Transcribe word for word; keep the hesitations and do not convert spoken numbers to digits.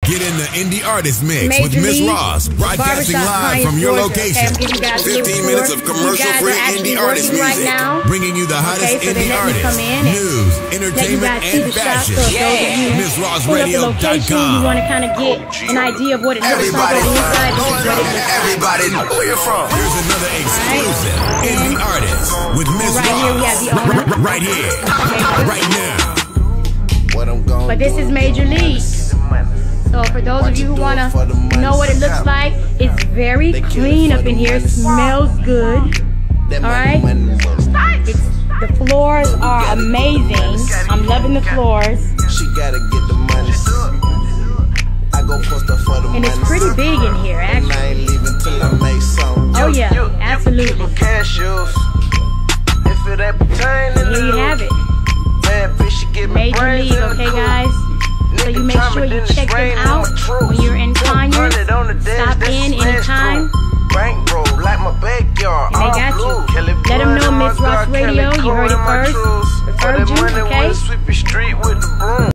Get in the Indie Artist Mix Major with Miss League, Ross, broadcasting Barbershop, live Conyers, from your Georgia. location. Okay, I'm giving you guys a fifteen little minutes tour. of commercial-free These guys are indie actually artist working music, right now. bringing you the hottest Okay, so indie they let me artists, come in and news, let you entertainment, guys see and the shop. fashion. So if those of you Miss Ross pull up the Radio dot location, you com. want to kind of get an idea of what it looks like on the inside. This is what it looks like. Everybody, where you from? Here's another exclusive right. indie artist with Miss Right Ross. here we have the owner. Right here, right now. But this is Major League. So for those of you who want to know what it looks like, it's very clean up in here. It smells good. Alright? It's, the floors are amazing. I'm loving the floors. And it's pretty big in here, actually. Oh yeah, absolutely. And here you have it. Major League, okay guys? So you make sure you check them out when you're in Conyers. Stop in anytime. And they got you. Let them know Miss Ross Radio, you heard it first. Referred you, okay?